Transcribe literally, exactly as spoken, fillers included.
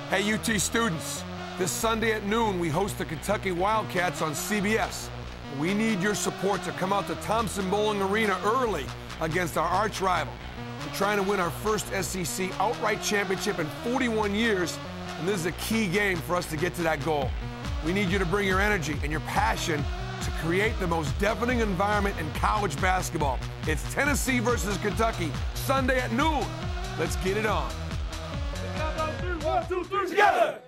Hey, U T students, this Sunday at noon, we host the Kentucky Wildcats on C B S. We need your support to come out to Thompson Bowling Arena early against our arch rival. We're trying to win our first S E C outright championship in forty-one years, and this is a key game for us to get to that goal. We need you to bring your energy and your passion to create the most deafening environment in college basketball. It's Tennessee versus Kentucky, Sunday at noon. Let's get it on. One, two, three, together!